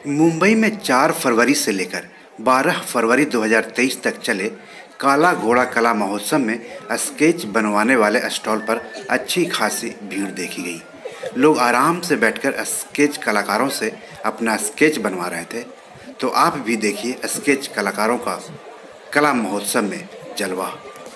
मुंबई में 4 फरवरी से लेकर 12 फरवरी 2023 तक चले काला घोड़ा कला महोत्सव में स्केच बनवाने वाले स्टॉल पर अच्छी खासी भीड़ देखी गई। लोग आराम से बैठकर स्केच कलाकारों से अपना स्केच बनवा रहे थे। तो आप भी देखिए स्केच कलाकारों का कला महोत्सव में जलवा।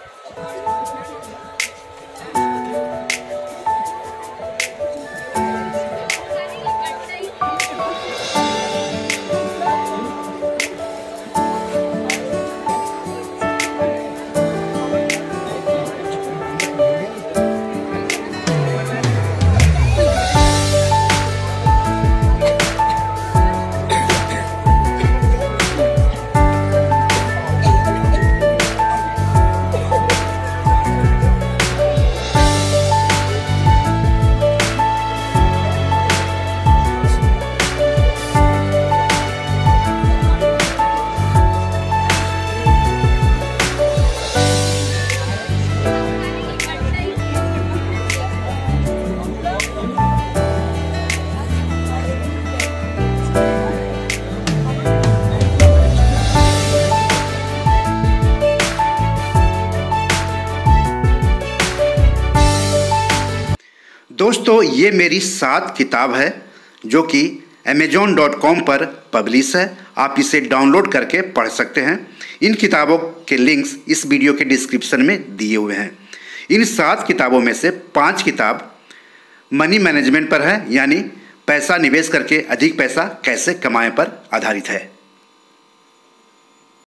दोस्तों, ये मेरी 7 किताब है जो कि amazon.com पर पब्लिश है। आप इसे डाउनलोड करके पढ़ सकते हैं। इन किताबों के लिंक्स इस वीडियो के डिस्क्रिप्शन में दिए हुए हैं। इन 7 किताबों में से 5 किताब मनी मैनेजमेंट पर है, यानी पैसा निवेश करके अधिक पैसा कैसे कमाएं पर आधारित है।